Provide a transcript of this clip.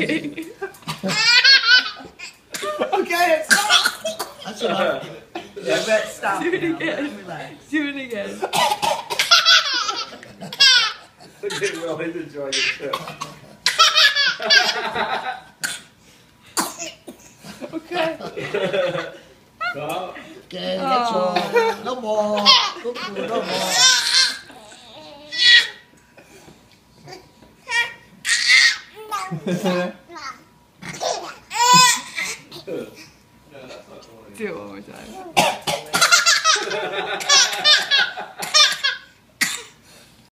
joking. Okay, stop. That's enough. Yeah, but stop. Do it now. again. Relax. Do it again. Will, he's enjoying it too. Okay. Stop. Okay, that's all. No more. Cuckoo, no more. Do it one more time.